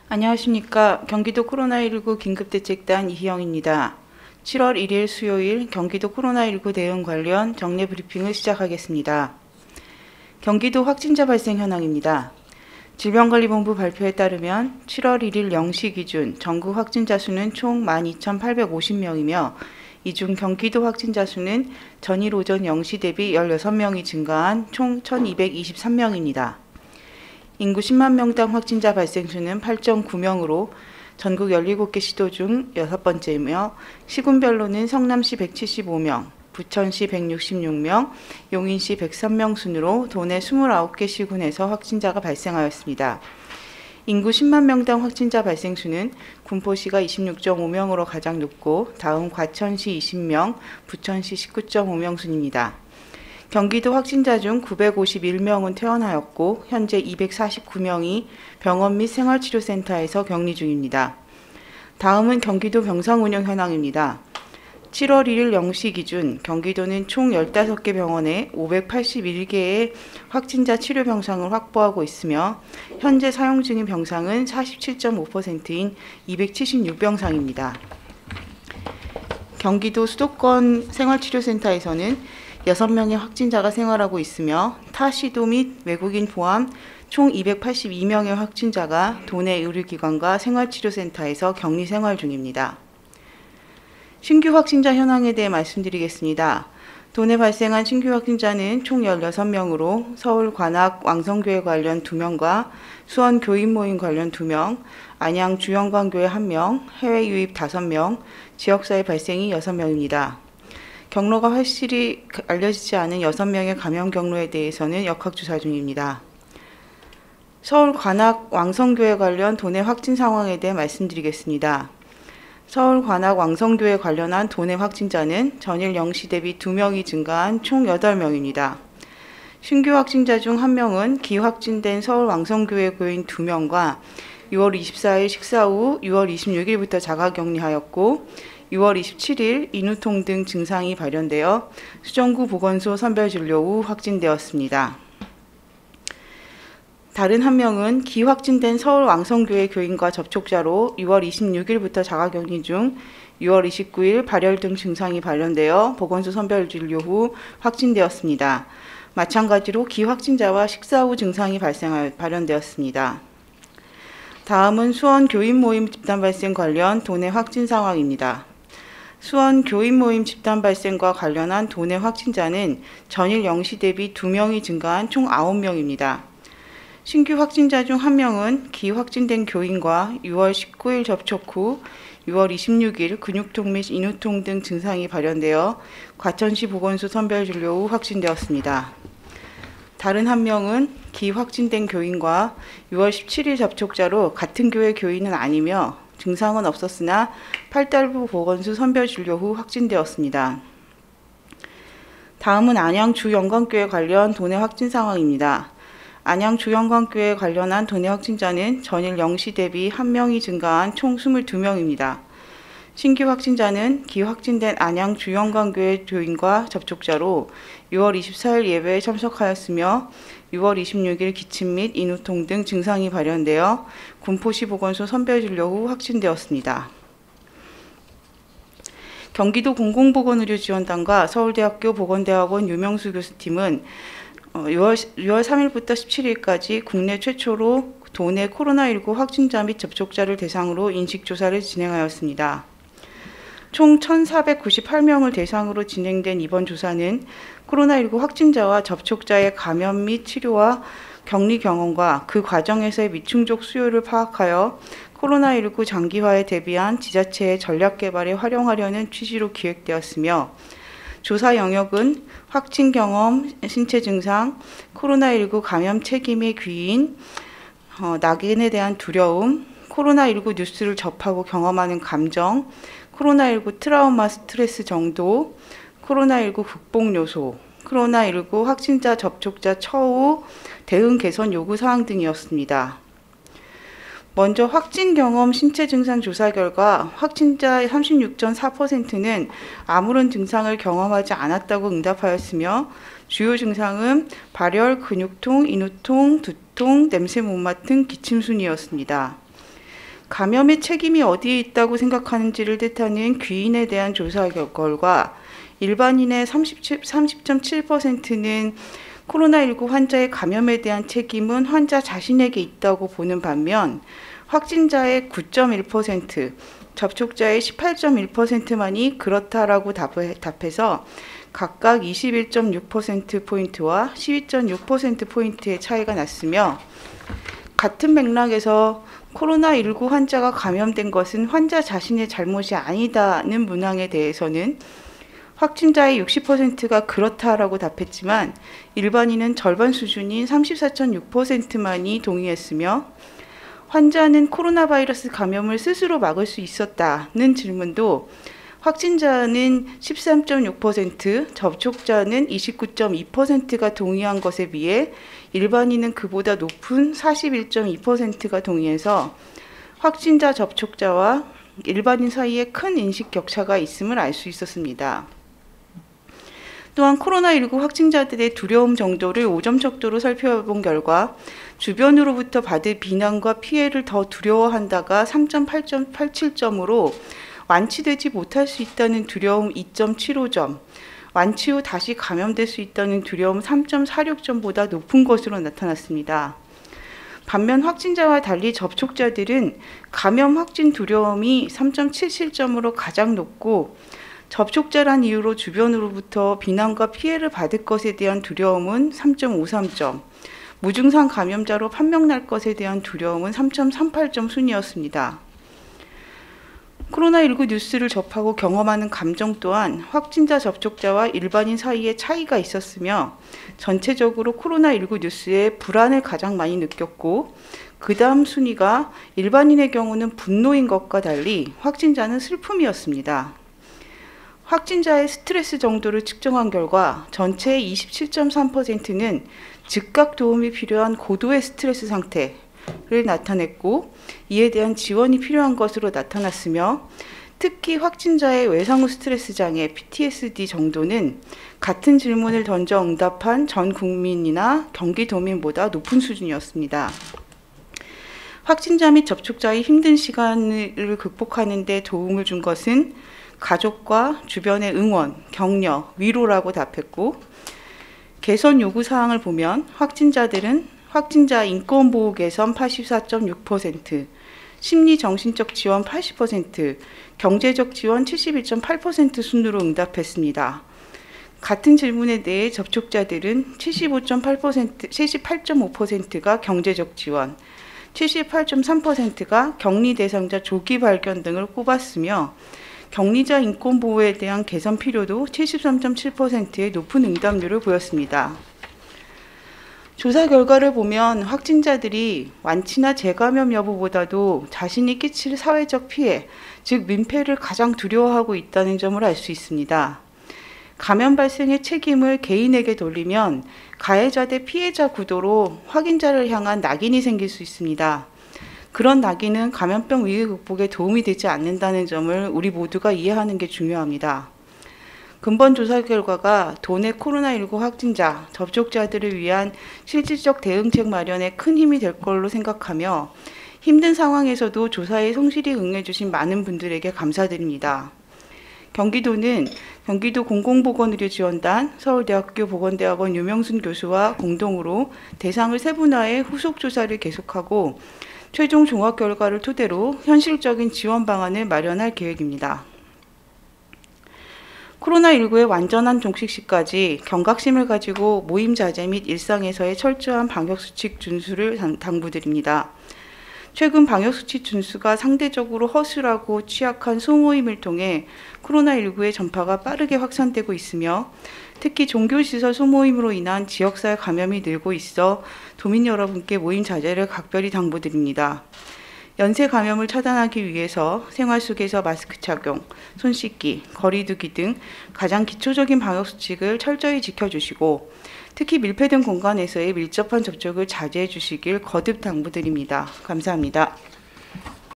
안녕하십니까. 경기도 코로나19 긴급대책단 이희영입니다. 7월 1일 수요일 경기도 코로나19 대응 관련 정례 브리핑을 시작하겠습니다. 경기도 확진자 발생 현황입니다. 질병관리본부 발표에 따르면 7월 1일 0시 기준 전국 확진자 수는 총 12,850명이며 이 중 경기도 확진자 수는 전일 오전 0시 대비 16명이 증가한 총 1,223명입니다. 인구 10만 명당 확진자 발생 수는 8.9명으로 전국 17개 시도 중 6번째이며 시군별로는 성남시 175명, 부천시 166명, 용인시 103명 순으로 도내 29개 시군에서 확진자가 발생하였습니다. 인구 10만 명당 확진자 발생 수는 군포시가 26.5명으로 가장 높고 다음 과천시 20명, 부천시 19.5명 순입니다. 경기도 확진자 중 951명은 퇴원하였고 현재 249명이 병원 및 생활치료센터에서 격리 중입니다. 다음은 경기도 병상 운영 현황입니다. 7월 1일 0시 기준 경기도는 총 15개 병원에 581개의 확진자 치료 병상을 확보하고 있으며 현재 사용 중인 병상은 47.5%인 276병상입니다. 경기도 수도권 생활치료센터에서는 6명의 확진자가 생활하고 있으며 타 시도 및 외국인 포함 총 282명의 확진자가 도내 의료기관과 생활치료센터에서 격리 생활 중입니다. 신규 확진자 현황에 대해 말씀드리겠습니다. 도내 발생한 신규 확진자는 총 16명으로 서울 관악 왕성교회 관련 2명과 수원 교인 모임 관련 2명, 안양 주영광교회 1명, 해외 유입 5명, 지역사회 발생이 6명입니다. 경로가 확실히 알려지지 않은 6명의 감염 경로에 대해서는 역학조사 중입니다. 서울 관악 왕성교회 관련 도내 확진 상황에 대해 말씀드리겠습니다. 서울 관악 왕성교회 관련한 도내 확진자는 전일 0시 대비 2명이 증가한 총 8명입니다. 신규 확진자 중 1명은 기확진된 서울 왕성교회 교인 2명과 6월 24일 식사 후 6월 26일부터 자가격리하였고 6월 27일 인후통 등 증상이 발현되어 수정구 보건소 선별진료 후 확진되었습니다. 다른 1명은 기확진된 서울 왕성교회 교인과 접촉자로 6월 26일부터 자가격리 중 6월 29일 발열 등 증상이 발현되어 보건소 선별진료 후 확진되었습니다. 마찬가지로 기확진자와 식사 후 증상이 발현되었습니다. 다음은 수원 교인 모임 집단 발생 관련 도내 확진 상황입니다. 수원 교인 모임 집단 발생과 관련한 도내 확진자는 전일 0시 대비 2명이 증가한 총 9명입니다. 신규 확진자 중 1명은 기확진된 교인과 6월 19일 접촉 후 6월 26일 근육통 및 인후통 등 증상이 발현되어 과천시 보건소 선별진료 후 확진되었습니다. 다른 1명은 기확진된 교인과 6월 17일 접촉자로 같은 교회 교인은 아니며 증상은 없었으나 팔달부 보건소 선별진료 후 확진되었습니다. 다음은 안양 주영광교회 관련 도내 확진 상황입니다. 안양 주영광교회 관련한 도내 확진자는 전일 0시 대비 1명이 증가한 총 22명입니다. 신규 확진자는 기확진된 안양 주영광교회 교인과 접촉자로 6월 24일 예배에 참석하였으며 6월 26일 기침 및 인후통 등 증상이 발현되어 군포시 보건소 선별진료 후 확진되었습니다. 경기도 공공보건의료지원단과 서울대학교 보건대학원 유명수 교수팀은 6월 3일부터 17일까지 국내 최초로 도내 코로나19 확진자 및 접촉자를 대상으로 인식조사를 진행하였습니다. 총 1,498명을 대상으로 진행된 이번 조사는 코로나19 확진자와 접촉자의 감염 및 치료와 격리 경험과 그 과정에서의 미충족 수요를 파악하여 코로나19 장기화에 대비한 지자체의 전략 개발에 활용하려는 취지로 기획되었으며 조사 영역은 확진 경험, 신체 증상, 코로나19 감염 책임의 귀인, 낙인에 대한 두려움, 코로나19 뉴스를 접하고 경험하는 감정, 코로나19 트라우마 스트레스 정도, 코로나19 극복 요소, 코로나19 확진자 접촉자 처우, 대응 개선 요구 사항 등이었습니다. 먼저 확진 경험 신체 증상 조사 결과 확진자 36.4%는 아무런 증상을 경험하지 않았다고 응답하였으며 주요 증상은 발열, 근육통, 인후통, 두통, 냄새 못 맡은 기침 순이었습니다. 감염의 책임이 어디에 있다고 생각하는지를 뜻하는 귀인에 대한 조사 결과 일반인의 30.7%는 코로나19 환자의 감염에 대한 책임은 환자 자신에게 있다고 보는 반면 확진자의 9.1%, 접촉자의 18.1%만이 그렇다라고 답해서 각각 21.6%포인트와 12.6%포인트의 차이가 났으며, 같은 맥락에서 코로나19 환자가 감염된 것은 환자 자신의 잘못이 아니다는 문항에 대해서는 확진자의 60%가 그렇다라고 답했지만 일반인은 절반 수준인 34.6%만이 동의했으며, 환자는 코로나 바이러스 감염을 스스로 막을 수 있었다는 질문도 확진자는 13.6%, 접촉자는 29.2%가 동의한 것에 비해 일반인은 그보다 높은 41.2%가 동의해서 확진자 접촉자와 일반인 사이에 큰 인식 격차가 있음을 알 수 있었습니다. 또한 코로나19 확진자들의 두려움 정도를 5점 척도로 살펴본 결과 주변으로부터 받을 비난과 피해를 더 두려워한다가 3.87점으로 완치되지 못할 수 있다는 두려움 2.75점, 완치 후 다시 감염될 수 있다는 두려움 3.46점보다 높은 것으로 나타났습니다. 반면 확진자와 달리 접촉자들은 감염 확진 두려움이 3.77점으로 가장 높고, 접촉자란 이유로 주변으로부터 비난과 피해를 받을 것에 대한 두려움은 3.53점, 무증상 감염자로 판명날 것에 대한 두려움은 3.38점 순이었습니다. 코로나19 뉴스를 접하고 경험하는 감정 또한 확진자 접촉자와 일반인 사이에 차이가 있었으며, 전체적으로 코로나19 뉴스에 불안을 가장 많이 느꼈고, 그 다음 순위가 일반인의 경우는 분노인 것과 달리 확진자는 슬픔이었습니다. 확진자의 스트레스 정도를 측정한 결과 전체의 27.3%는 즉각 도움이 필요한 고도의 스트레스 상태를 나타냈고, 이에 대한 지원이 필요한 것으로 나타났으며, 특히 확진자의 외상후 스트레스 장애 PTSD 정도는 같은 질문을 던져 응답한 전 국민이나 경기도민보다 높은 수준이었습니다. 확진자 및 접촉자의 힘든 시간을 극복하는 데 도움을 준 것은 가족과 주변의 응원, 격려, 위로라고 답했고, 개선 요구사항을 보면 확진자들은 확진자 인권보호 개선 84.6%, 심리 정신적 지원 80%, 경제적 지원 71.8% 순으로 응답했습니다. 같은 질문에 대해 접촉자들은 78.5%가 경제적 지원, 78.3%가 격리 대상자 조기 발견 등을 꼽았으며, 격리자 인권 보호에 대한 개선 필요도 73.7%의 높은 응답률을 보였습니다. 조사 결과를 보면 확진자들이 완치나 재감염 여부보다도 자신이 끼칠 사회적 피해, 즉 민폐를 가장 두려워하고 있다는 점을 알 수 있습니다. 감염 발생의 책임을 개인에게 돌리면 가해자 대 피해자 구도로 확진자를 향한 낙인이 생길 수 있습니다. 그런 낙인은 감염병 위기 극복에 도움이 되지 않는다는 점을 우리 모두가 이해하는 게 중요합니다. 근본 조사 결과가 도내 코로나19 확진자, 접촉자들을 위한 실질적 대응책 마련에 큰 힘이 될 걸로 생각하며, 힘든 상황에서도 조사에 성실히 응해주신 많은 분들에게 감사드립니다. 경기도는 경기도 공공보건의료지원단, 서울대학교 보건대학원 유명순 교수와 공동으로 대상을 세분화해 후속 조사를 계속하고 최종 종합 결과를 토대로 현실적인 지원 방안을 마련할 계획입니다. 코로나19의 완전한 종식 시까지 경각심을 가지고 모임 자제 및 일상에서의 철저한 방역수칙 준수를 당부드립니다. 최근 방역수칙 준수가 상대적으로 허술하고 취약한 소모임을 통해 코로나19의 전파가 빠르게 확산되고 있으며, 특히 종교시설 소모임으로 인한 지역사회 감염이 늘고 있어 도민 여러분께 모임 자제를 각별히 당부드립니다. 연쇄 감염을 차단하기 위해서 생활 속에서 마스크 착용, 손 씻기, 거리 두기 등 가장 기초적인 방역수칙을 철저히 지켜주시고, 특히 밀폐된 공간에서의 밀접한 접촉을 자제해 주시길 거듭 당부드립니다. 감사합니다.